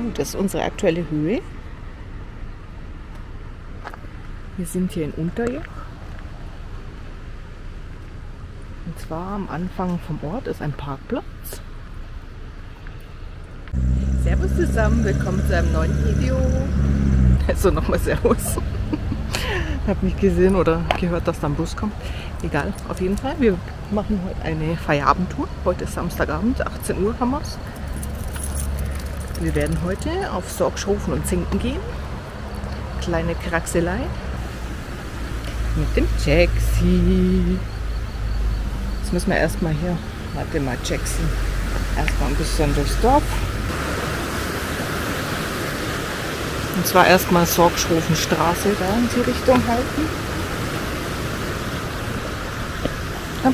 das ist unsere aktuelle Höhe. Wir sind hier in Unterjoch. Und zwar am Anfang vom Ort ist ein Parkplatz. Servus zusammen, willkommen zu einem neuen Video. Also nochmal Servus. Habe nicht gesehen oder gehört, dass da ein Bus kommt. Egal, auf jeden Fall. Wir machen heute eine Feierabendtour. Heute ist Samstagabend, 18 Uhr haben wir es. Wir werden heute auf Sorgschrofen und Zinken gehen. Kleine Kraxelei. Mit dem Jaxi. Jetzt müssen wir erstmal hier, warte mal, Jaxi. Erstmal ein bisschen durchs Dorf. Und zwar erstmal Sorgschrofenstraße da in die Richtung halten. Ja.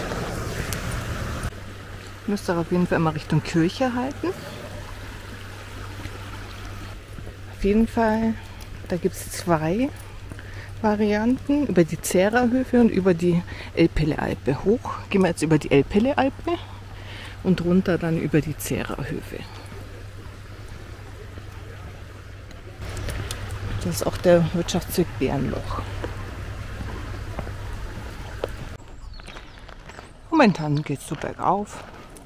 Müsst ihr auf jeden Fall immer Richtung Kirche halten. Auf jeden Fall, da gibt es zwei Varianten, über die Zerahöfe und über die Elbpelle-Alpe. Hoch gehen wir jetzt über die Elbpelle-Alpe und runter dann über die Zerahöfe. Das ist auch der Wirtschaftsweg Bärenloch. Momentan geht es so bergauf.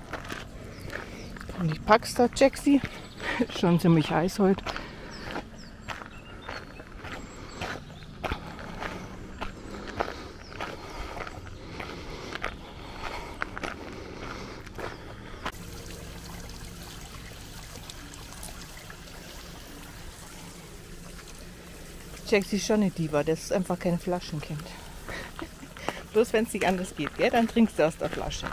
Und ich pack's da, Jaxi. Schon ziemlich heiß heute. Jaxi ist schon eine Diva, das ist einfach kein Flaschenkind. Bloß wenn es nicht anders geht, gell? Dann trinkst du aus der Flasche.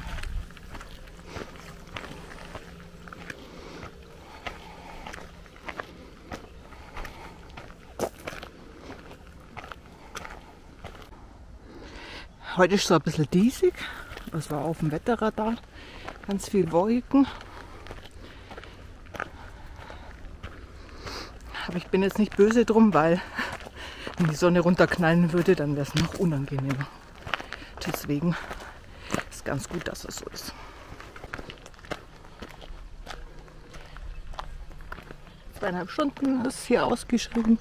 Heute ist so ein bisschen diesig. Das war auf dem Wetterradar. Ganz viel Wolken. Aber ich bin jetzt nicht böse drum, weil wenn die Sonne runterknallen würde, dann wäre es noch unangenehmer. Deswegen ist ganz gut, dass es so ist. Zweieinhalb Stunden ist hier ausgeschrieben.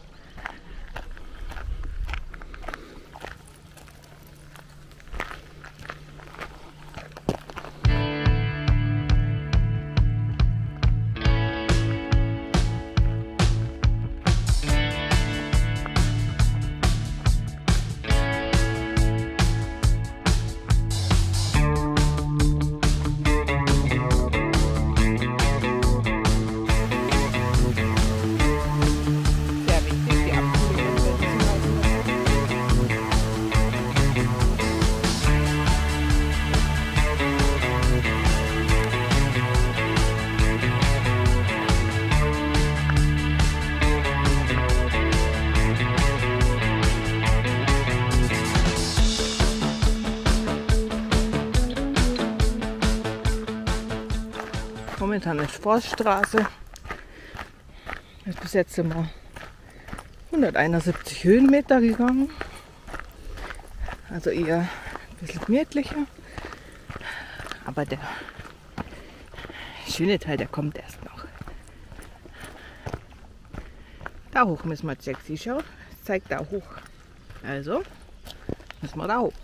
Momentan ist Forststraße. Ist bis jetzt immer 171 Höhenmeter gegangen. Also eher ein bisschen gemütlicher. Aber der schöne Teil, der kommt erst noch. Da hoch müssen wir, Jaxi, schau. Es zeigt da hoch. Also müssen wir da hoch.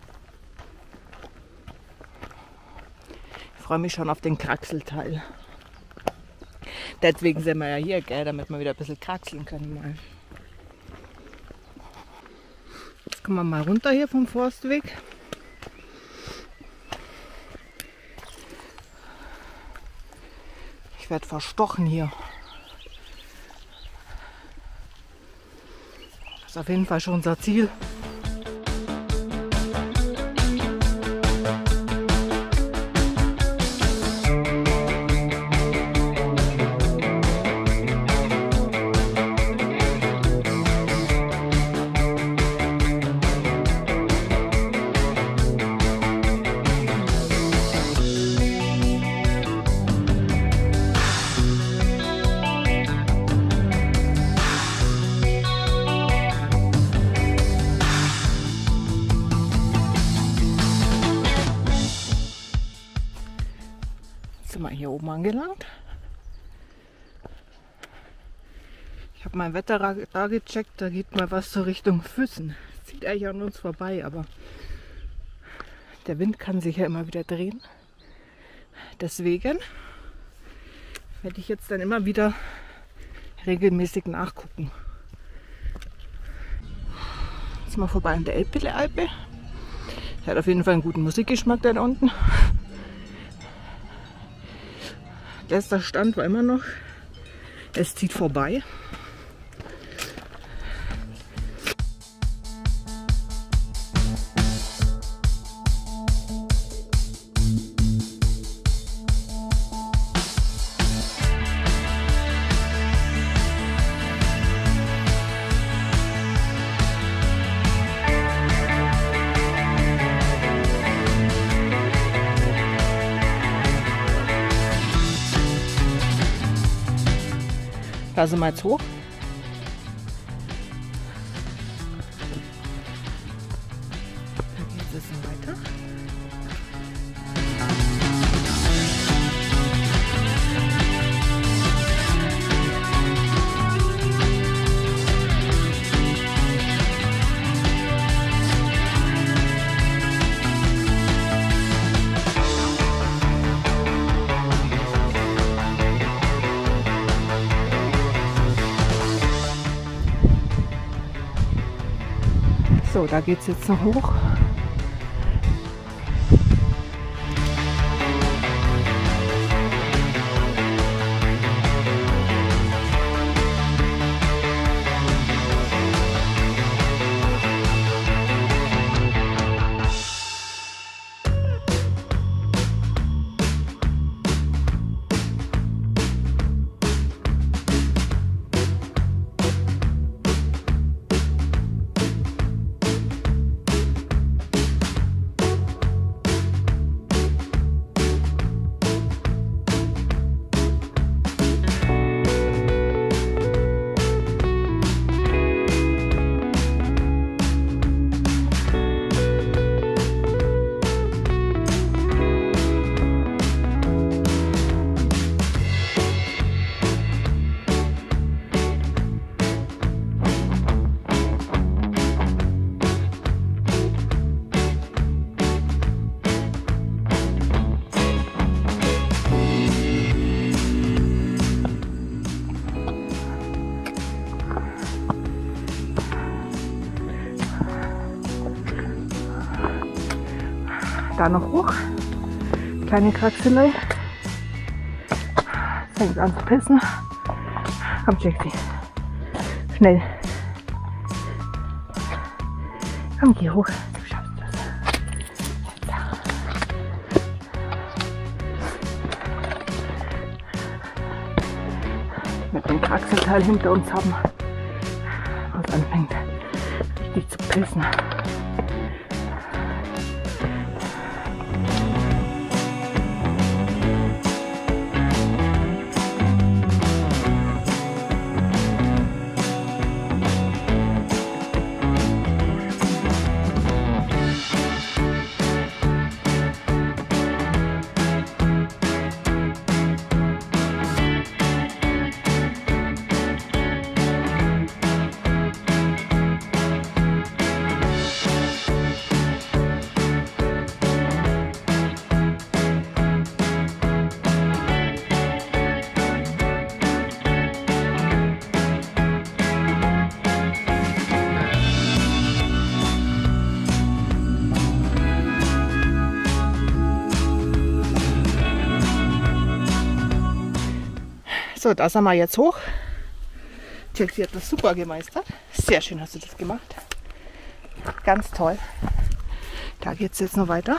Ich freue mich schon auf den Kraxelteil. Deswegen sind wir ja hier, gell, damit wir wieder ein bisschen kraxeln können. Mal. Jetzt kommen wir mal runter hier vom Forstweg. Ich werde verstochen hier. Das ist auf jeden Fall schon unser Ziel. Sind wir hier oben angelangt. Ich habe mein Wetterradar gecheckt, da geht mal was so Richtung Füssen. Zieht eigentlich an uns vorbei, aber der Wind kann sich ja immer wieder drehen. Deswegen werde ich jetzt dann immer wieder regelmäßig nachgucken. Jetzt mal vorbei an der Elbpille-Alpe. Der hat auf jeden Fall einen guten Musikgeschmack da unten. Letzter Stand war immer noch, es zieht vorbei. Da sind wir jetzt hoch. Da geht es jetzt weiter. So, da geht es jetzt noch hoch. Da noch hoch. Kleine Kraxelei. Fängt an zu pissen. Komm, Jaxi. Schnell. Komm, geh hoch. Du schaffst das. Mit dem Kraxelteil hinter uns haben, was anfängt richtig zu pissen. So, da sind wir jetzt hoch. Jaxi hat das super gemeistert. Sehr schön hast du das gemacht. Ganz toll. Da geht es jetzt noch weiter.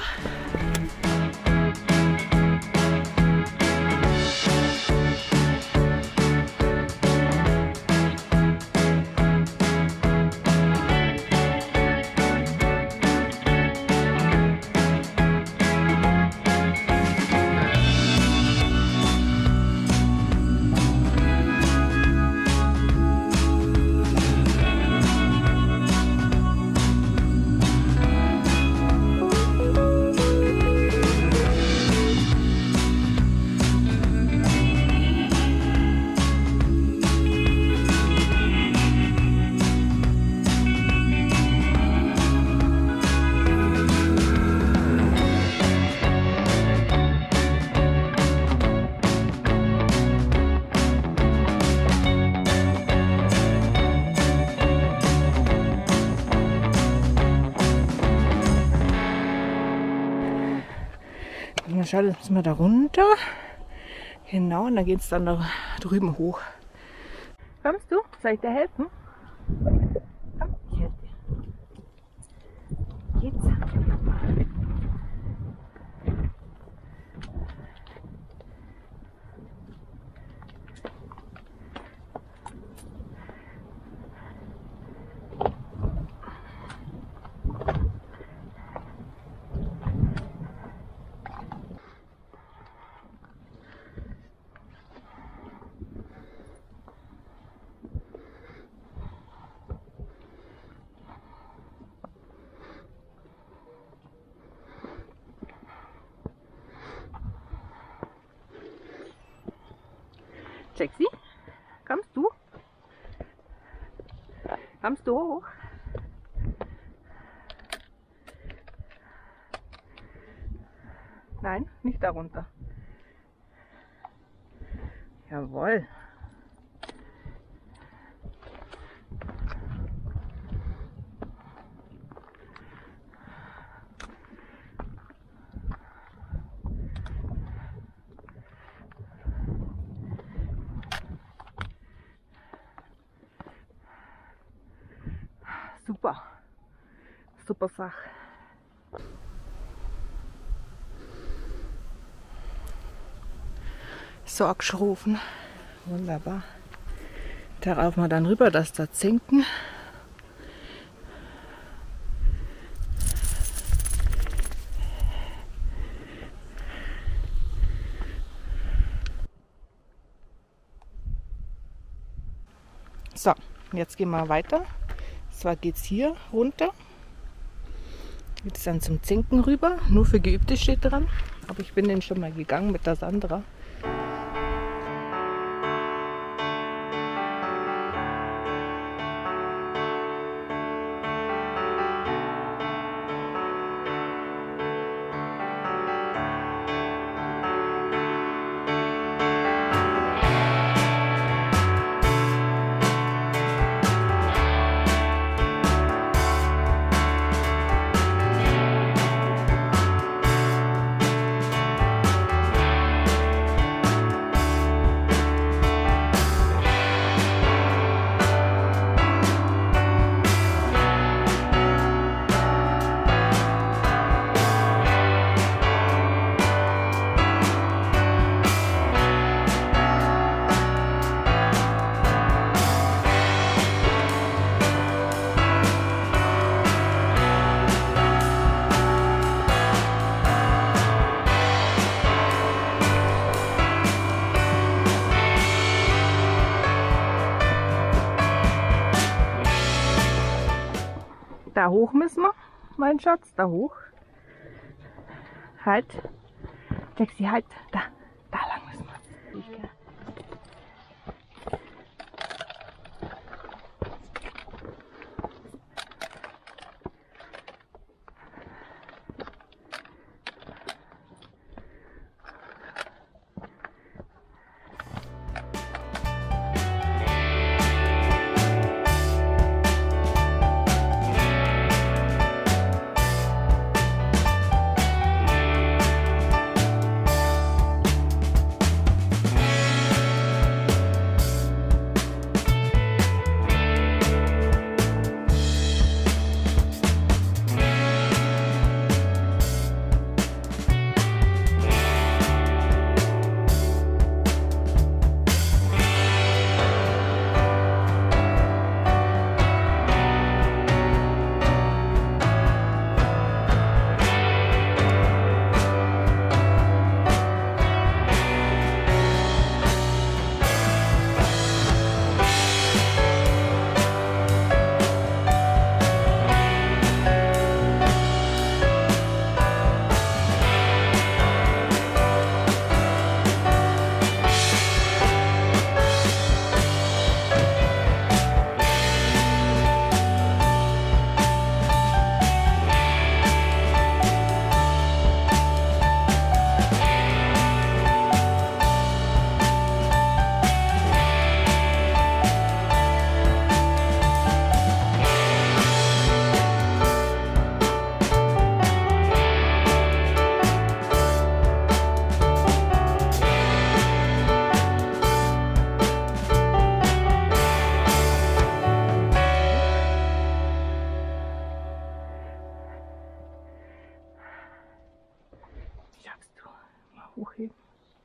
mal schauen, jetzt müssen wir da runter. Genau, und dann geht es dann da drüben hoch. Kommst du? Soll ich dir helfen? Komm, ich helfe dir. Geht's? Jaxi, kommst du? Kommst du hoch? Nein, nicht darunter. Jawohl. Super. Super Sache. So abgeschrofen. Wunderbar. Darauf mal dann rüber, dass da Zinken. So, jetzt gehen wir weiter. Zwar geht es hier runter, geht es dann zum Zinken rüber, nur für Geübte steht dran, aber ich bin den schon mal gegangen mit der Sandra. Da hoch müssen wir, mein Schatz, da hoch. Halt. Jaxi, halt. Da lang müssen wir. hochheben.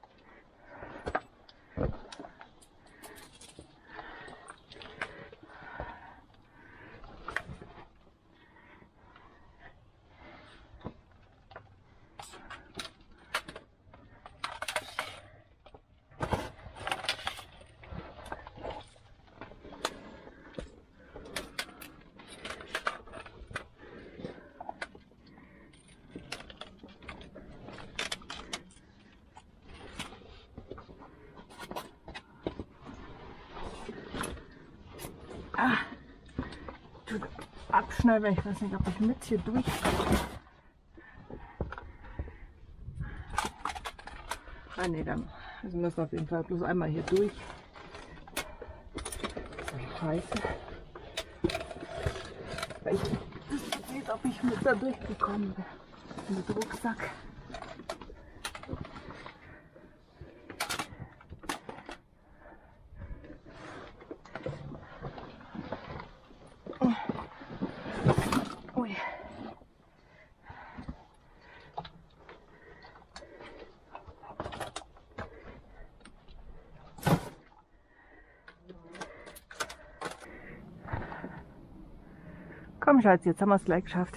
Abschneiden, ich weiß nicht, ob ich mit hier durchkomme. Ah ne, dann also müssen wir auf jeden Fall bloß einmal hier durch. Das ist scheiße. Weil ich nicht weiß, ob ich mit da durchgekommen bin. Mit Rucksack. Komm Schatz, jetzt haben wir es gleich geschafft.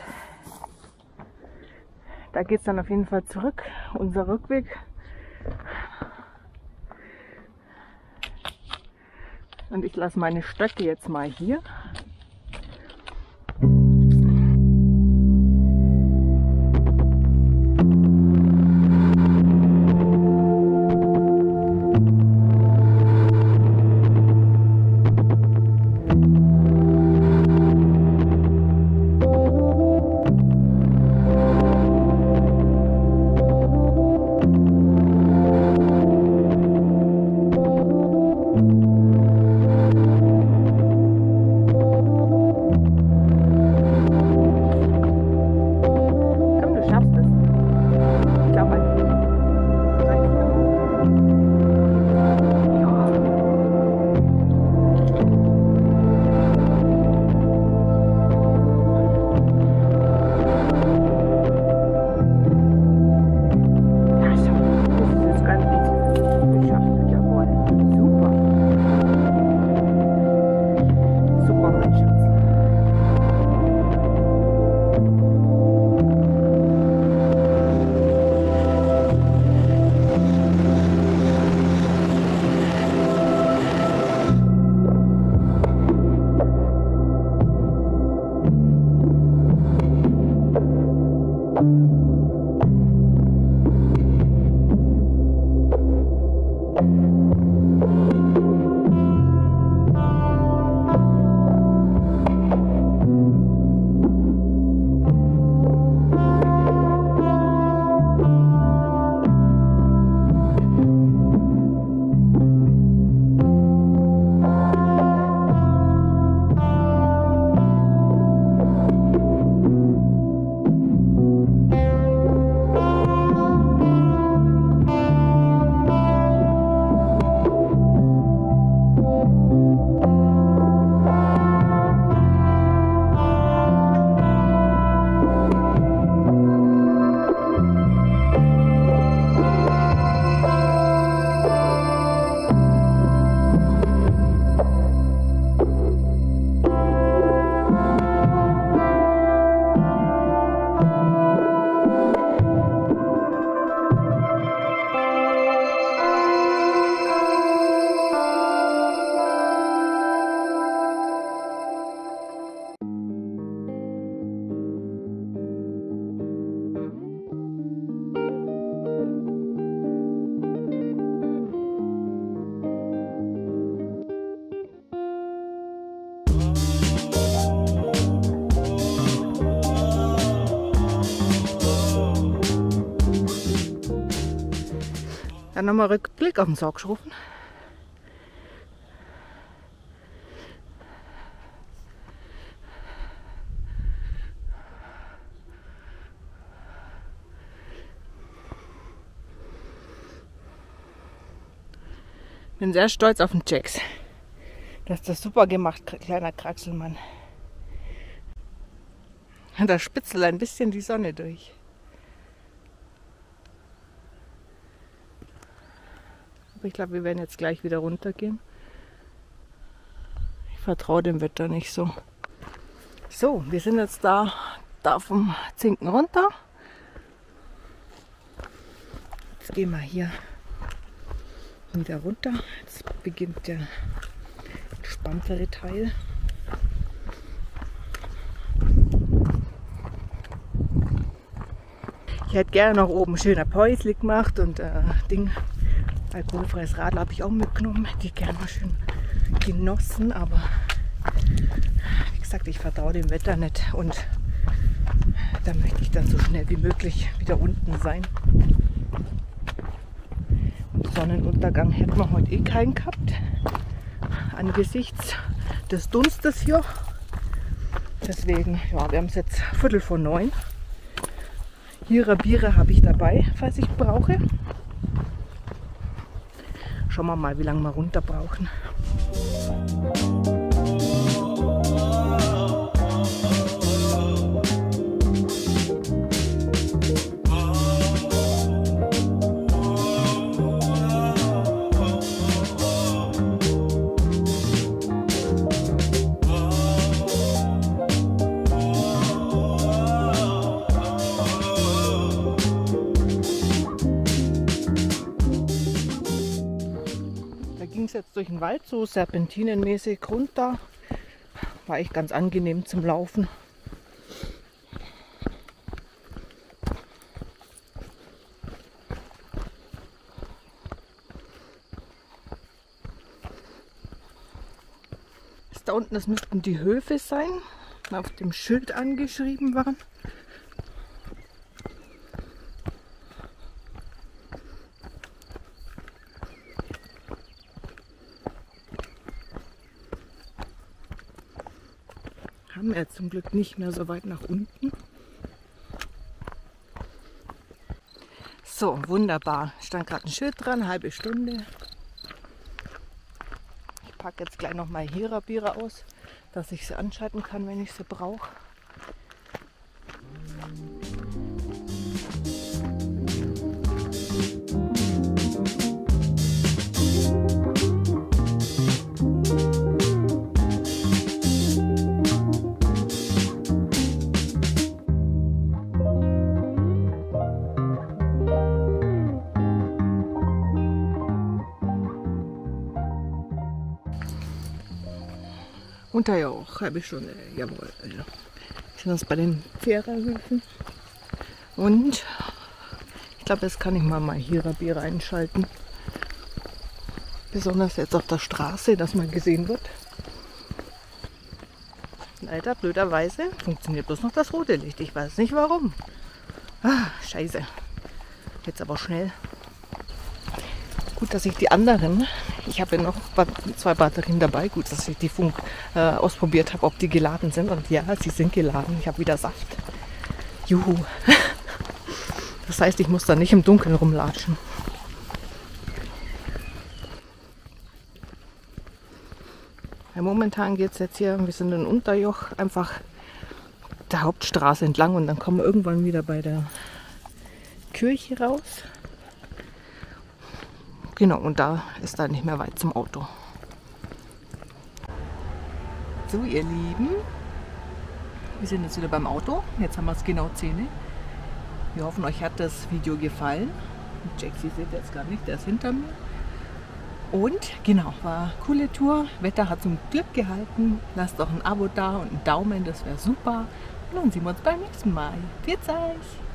Da geht es dann auf jeden Fall zurück, unser Rückweg. Und ich lasse meine Stöcke jetzt mal hier. Dann nochmal Rückblick auf den Saugschufen. Bin sehr stolz auf den Jax. Du hast das super gemacht, kleiner Kraxelmann. Und da spitzelt ein bisschen die Sonne durch. Aber ich glaube, wir werden jetzt gleich wieder runtergehen. Ich vertraue dem Wetter nicht so. So, wir sind jetzt da vom Zinken runter. Jetzt gehen wir hier wieder runter. Jetzt beginnt der entspanntere Teil. Ich hätte gerne noch oben schöner Päusli gemacht und alkoholfreies Radler habe ich auch mitgenommen. Hätte ich gerne mal schön genossen, aber wie gesagt, ich vertraue dem Wetter nicht und da möchte ich dann so schnell wie möglich wieder unten sein. Und Sonnenuntergang hätten wir heute eh keinen gehabt, angesichts des Dunstes hier. Deswegen, ja, wir haben es jetzt 8:45. Hira Biere habe ich dabei, falls ich brauche. Schauen wir mal, wie lange wir runter brauchen. Jetzt durch den Wald so serpentinenmäßig runter. War echt ganz angenehm zum Laufen. Jetzt da unten, das müssten die Höfe sein, die auf dem Schild angeschrieben waren. Haben wir zum Glück nicht mehr so weit nach unten. So, wunderbar. Stand gerade ein Schild dran, halbe Stunde. Ich packe jetzt gleich noch mal Hira Biere aus, dass ich sie anschalten kann, wenn ich sie brauche. Unterjoch, halbe Stunde, jawohl. Wir sind jetzt bei den Fährerhöfen. Und ich glaube, jetzt kann ich mal Hira Biere einschalten. Besonders jetzt auf der Straße, dass man gesehen wird. Leider, blöderweise, funktioniert bloß noch das rote Licht. Ich weiß nicht warum. Ah, scheiße. Jetzt aber schnell. Gut, dass ich die anderen, ich habe ja noch 2 Batterien dabei, gut, dass ich die ausprobiert habe, ob die geladen sind. Und ja, sie sind geladen. Ich habe wieder Saft. Juhu. Das heißt, ich muss da nicht im Dunkeln rumlatschen. Ja, momentan geht es jetzt hier, wir sind in Unterjoch, einfach der Hauptstraße entlang und dann kommen wir irgendwann wieder bei der Kirche raus. Genau, und da ist dann nicht mehr weit zum Auto. So, ihr Lieben, wir sind jetzt wieder beim Auto. Jetzt haben wir es genau 10. Wir hoffen, euch hat das Video gefallen. Jaxi seht ihr jetzt gar nicht, der ist hinter mir. Und genau, war eine coole Tour. Wetter hat zum Glück gehalten. Lasst doch ein Abo da und einen Daumen, das wäre super. Und dann sehen wir uns beim nächsten Mal. Pfiat euch!